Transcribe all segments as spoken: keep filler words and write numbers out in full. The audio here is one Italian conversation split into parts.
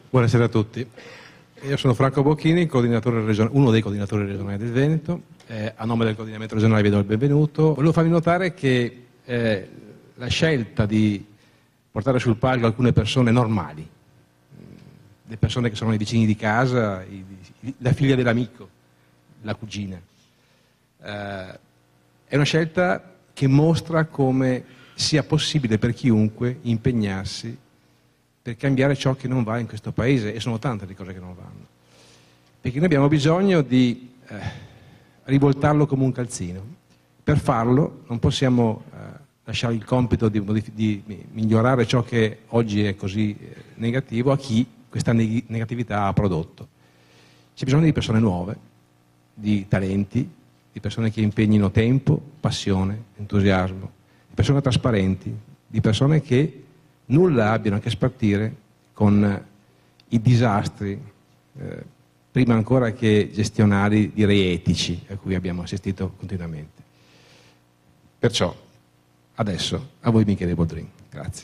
Buonasera a tutti. Io sono Franco Bocchini, coordinatore region- uno dei coordinatori regionali del Veneto. Eh, a nome del coordinamento regionale vi do il benvenuto. Volevo farvi notare che eh, la scelta di portare sul palco alcune persone normali, le persone che sono i vicini di casa, i, i, la figlia dell'amico, la cugina, eh, è una scelta che mostra come sia possibile per chiunque impegnarsi per cambiare ciò che non va in questo paese, e sono tante le cose che non vanno. Perché noi abbiamo bisogno di eh, rivoltarlo come un calzino. Per farlo non possiamo eh, lasciare il compito di, modif- di migliorare ciò che oggi è così eh, negativo a chi questa neg- negatività ha prodotto. C'è bisogno di persone nuove, di talenti, di persone che impegnino tempo, passione, entusiasmo, di persone trasparenti, di persone che nulla abbiano a che spartire con i disastri, eh, prima ancora che gestionali, direi etici, a cui abbiamo assistito continuamente. Perciò, adesso, a voi Michele Boldrin. Grazie.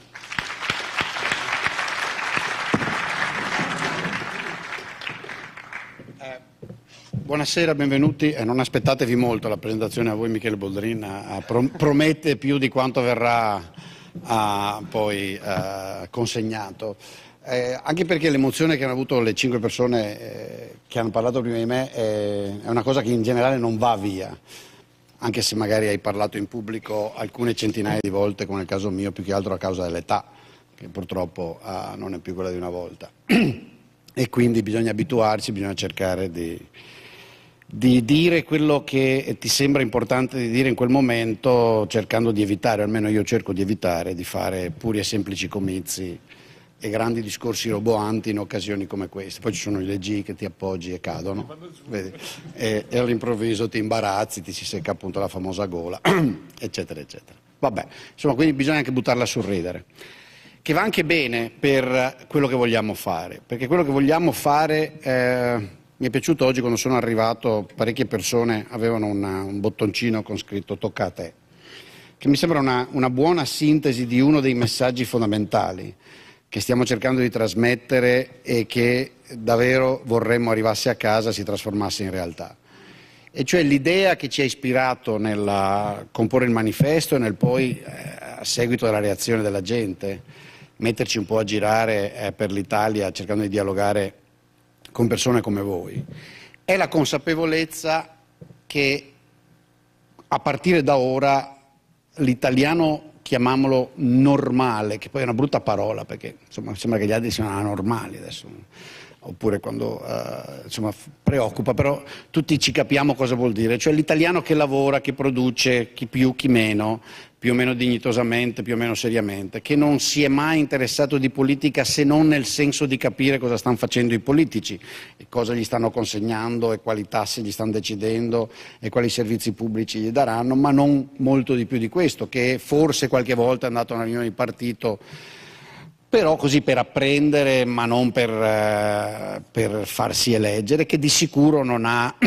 Eh, buonasera, benvenuti. Eh, non aspettatevi molto la presentazione a voi Michele Boldrin, a, a pro- promette più di quanto verrà ha poi eh, consegnato, eh, anche perché l'emozione che hanno avuto le cinque persone eh, che hanno parlato prima di me è, è una cosa che in generale non va via, anche se magari hai parlato in pubblico alcune centinaia di volte, come nel caso mio, più che altro a causa dell'età, che purtroppo eh, non è più quella di una volta. E quindi bisogna abituarci, bisogna cercare di di dire quello che ti sembra importante di dire in quel momento, cercando di evitare, almeno io cerco di evitare, di fare puri e semplici comizi e grandi discorsi roboanti in occasioni come queste. Poi ci sono le G che ti appoggi e cadono, vedi? E, e all'improvviso ti imbarazzi, ti si secca appunto la famosa gola, eccetera, eccetera. Vabbè, insomma, quindi bisogna anche buttarla a sorridere, che va anche bene per quello che vogliamo fare, perché quello che vogliamo fare... Eh, mi è piaciuto oggi quando sono arrivato, parecchie persone avevano una, un bottoncino con scritto "tocca a te", che mi sembra una, una buona sintesi di uno dei messaggi fondamentali che stiamo cercando di trasmettere e che davvero vorremmo arrivasse a casa, si trasformasse in realtà. E cioè l'idea che ci ha ispirato nel comporre il manifesto e nel poi, eh, a seguito della reazione della gente, metterci un po' a girare eh, per l'Italia cercando di dialogare con persone come voi, è la consapevolezza che a partire da ora l'italiano, chiamiamolo normale, che poi è una brutta parola perché insomma sembra che gli altri siano anormali adesso, oppure quando uh, insomma preoccupa, però tutti ci capiamo cosa vuol dire, cioè l'italiano che lavora, che produce, chi più, chi meno, più o meno dignitosamente, più o meno seriamente, che non si è mai interessato di politica se non nel senso di capire cosa stanno facendo i politici, e cosa gli stanno consegnando e quali tasse gli stanno decidendo e quali servizi pubblici gli daranno, ma non molto di più di questo, che forse qualche volta è andato a una riunione di partito, però così per apprendere, ma non per, eh, per farsi eleggere, che di sicuro non ha...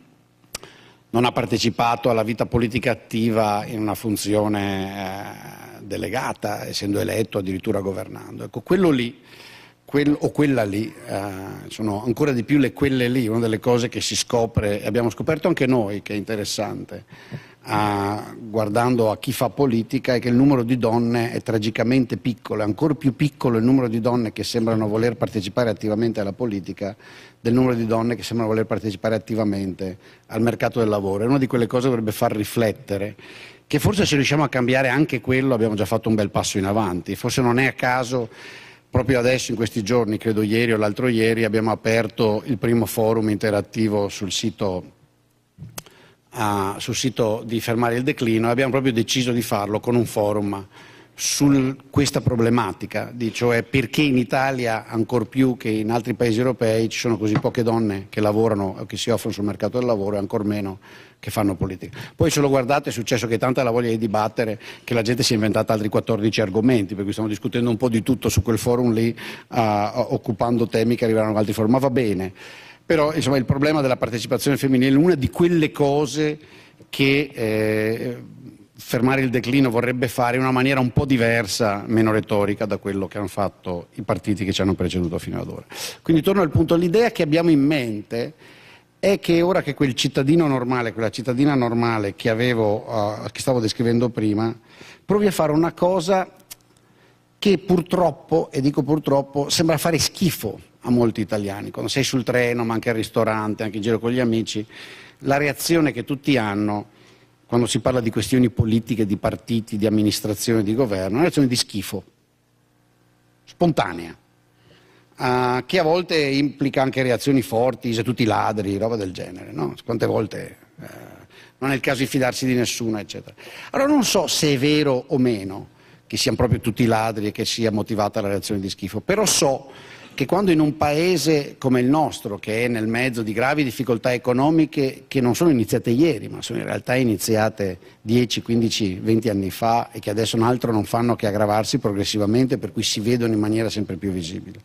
non ha partecipato alla vita politica attiva in una funzione eh, delegata, essendo eletto, addirittura governando. Ecco, quello lì, quel, o quella lì, eh, sono ancora di più le quelle lì, una delle cose che si scopre, e abbiamo scoperto anche noi, che è interessante, eh, guardando a chi fa politica, è che il numero di donne è tragicamente piccolo, è ancora più piccolo il numero di donne che sembrano voler partecipare attivamente alla politica del numero di donne che sembrano voler partecipare attivamente al mercato del lavoro. È una di quelle cose che dovrebbe far riflettere, che forse se riusciamo a cambiare anche quello abbiamo già fatto un bel passo in avanti. Forse non è a caso, proprio adesso in questi giorni, credo ieri o l'altro ieri, abbiamo aperto il primo forum interattivo sul sito, uh, sul sito di Fermare il Declino, e abbiamo proprio deciso di farlo con un forum su questa problematica, di cioè perché in Italia ancor più che in altri paesi europei ci sono così poche donne che lavorano o che si offrono sul mercato del lavoro, e ancor meno che fanno politica. Poi se lo guardate è successo che tanta la voglia di dibattere che la gente si è inventata altri quattordici argomenti, per cui stiamo discutendo un po' di tutto su quel forum lì, uh, occupando temi che arriveranno da altri forum, ma va bene. Però insomma il problema della partecipazione femminile è una di quelle cose che eh, fermare il declino vorrebbe fare in una maniera un po' diversa, meno retorica da quello che hanno fatto i partiti che ci hanno preceduto fino ad ora. Quindi torno al punto, l'idea che abbiamo in mente è che ora che quel cittadino normale, quella cittadina normale che avevo, uh, che stavo descrivendo prima, provi a fare una cosa che purtroppo, e dico purtroppo, sembra fare schifo a molti italiani. Quando sei sul treno, ma anche al ristorante, anche in giro con gli amici, la reazione che tutti hanno quando si parla di questioni politiche, di partiti, di amministrazione, di governo, è una reazione di schifo, spontanea, uh, che a volte implica anche reazioni forti, se tutti ladri, roba del genere, no? Quante volte uh, non è il caso di fidarsi di nessuno, eccetera. Allora non so se è vero o meno che siano proprio tutti ladri e che sia motivata la reazione di schifo, però so che quando in un paese come il nostro, che è nel mezzo di gravi difficoltà economiche che non sono iniziate ieri, ma sono in realtà iniziate dieci, quindici, venti anni fa e che adesso un altro non fanno che aggravarsi progressivamente, per cui si vedono in maniera sempre più visibile.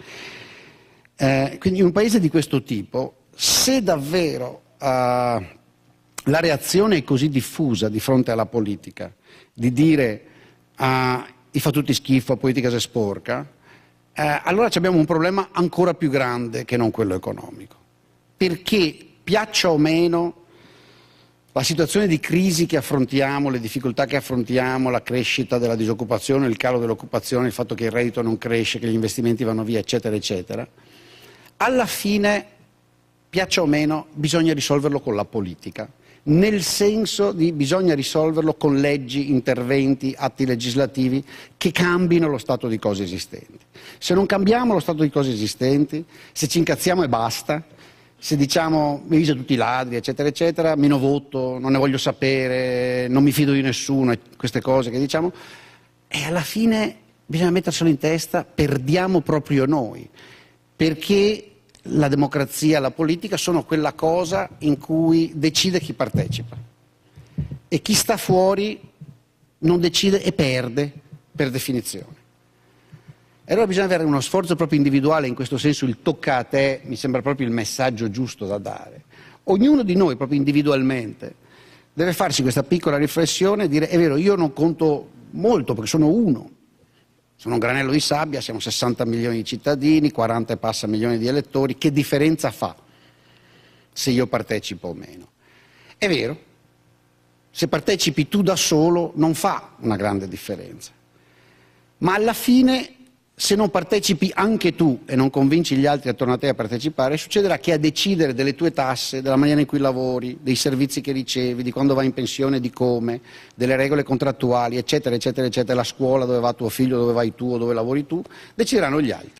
Eh, quindi in un paese di questo tipo, se davvero uh, la reazione è così diffusa di fronte alla politica, di dire uh, "i fa tutti schifo, politica si sporca", Eh, allora abbiamo un problema ancora più grande che non quello economico, perché piaccia o meno la situazione di crisi che affrontiamo, le difficoltà che affrontiamo, la crescita della disoccupazione, il calo dell'occupazione, il fatto che il reddito non cresce, che gli investimenti vanno via, eccetera, eccetera, alla fine, piaccia o meno, bisogna risolverlo con la politica, nel senso di bisogna risolverlo con leggi, interventi, atti legislativi che cambino lo stato di cose esistenti. Se non cambiamo lo stato di cose esistenti, se ci incazziamo e basta, se diciamo mi dice tutti i ladri, eccetera, eccetera, meno voto, non ne voglio sapere, non mi fido di nessuno, queste cose che diciamo, e alla fine bisogna metterselo in testa, perdiamo proprio noi, perché la democrazia e la politica sono quella cosa in cui decide chi partecipa e chi sta fuori non decide e perde per definizione. E allora bisogna avere uno sforzo proprio individuale, in questo senso il tocca a te mi sembra proprio il messaggio giusto da dare. Ognuno di noi proprio individualmente deve farsi questa piccola riflessione e dire è vero, io non conto molto perché sono uno. Sono un granello di sabbia, siamo sessanta milioni di cittadini, quaranta e passa milioni di elettori, che differenza fa se io partecipo o meno? È vero, se partecipi tu da solo non fa una grande differenza, ma alla fine se non partecipi anche tu e non convinci gli altri attorno a te a partecipare, succederà che a decidere delle tue tasse, della maniera in cui lavori, dei servizi che ricevi, di quando vai in pensione, di come, delle regole contrattuali, eccetera, eccetera, eccetera, la scuola dove va tuo figlio, dove vai tu o dove lavori tu, decideranno gli altri.